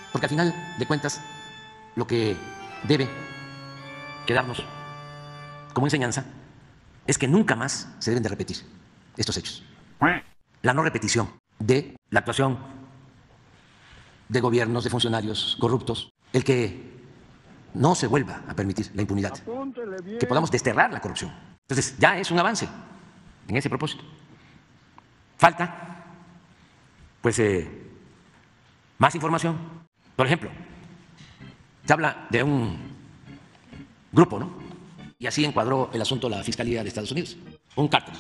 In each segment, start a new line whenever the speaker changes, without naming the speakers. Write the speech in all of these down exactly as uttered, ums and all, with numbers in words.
Porque al final de cuentas, lo que debe quedarnos como enseñanza es que nunca más se deben de repetir estos hechos. La no repetición de la actuación de gobiernos, de funcionarios corruptos, el que no se vuelva a permitir la impunidad, que podamos desterrar la corrupción. Entonces, ya es un avance en ese propósito. Falta, pues, eh, más información. Por ejemplo, se habla de un grupo, ¿no? Y así encuadró el asunto la Fiscalía de Estados Unidos. Un cártel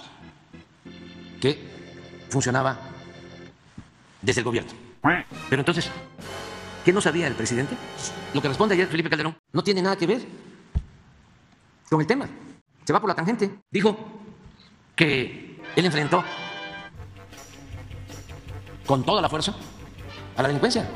que funcionaba desde el gobierno. Pero entonces, ¿qué no sabía el presidente? Lo que responde ayer Felipe Calderón no tiene nada que ver con el tema. Se va por la tangente. Dijo que él enfrentó con toda la fuerza a la delincuencia.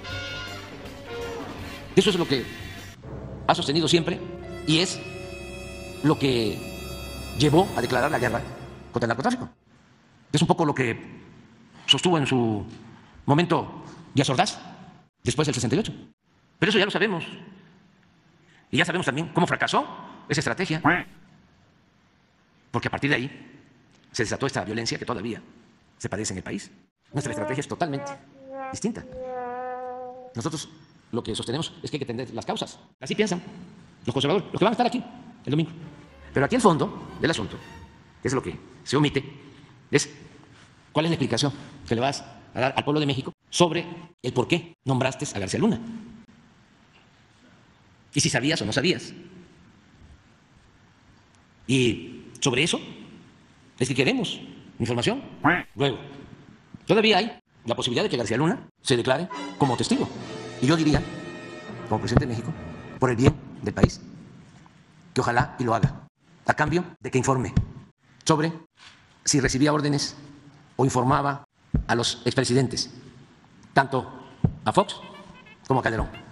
Eso es lo que ha sostenido siempre y es lo que llevó a declarar la guerra contra el narcotráfico. Es un poco lo que sostuvo en su momento Díaz Ordaz, después del sesenta y ocho. Pero eso ya lo sabemos. Y ya sabemos también cómo fracasó esa estrategia. Porque a partir de ahí se desató esta violencia que todavía se padece en el país. Nuestra estrategia es totalmente distinta. Nosotros lo que sostenemos es que hay que atender las causas. Así piensan los conservadores, los que van a estar aquí el domingo. Pero aquí el fondo del asunto, que es lo que se omite, es cuál es la explicación que le vas a dar al pueblo de México sobre el por qué nombraste a García Luna. Y si sabías o no sabías. Y sobre eso es que queremos información. Luego, todavía hay la posibilidad de que García Luna se declare como testigo. Y yo diría, como presidente de México, por el bien del país, que ojalá y lo haga, a cambio de que informe sobre si recibía órdenes o informaba a los expresidentes, tanto a Fox como a Calderón.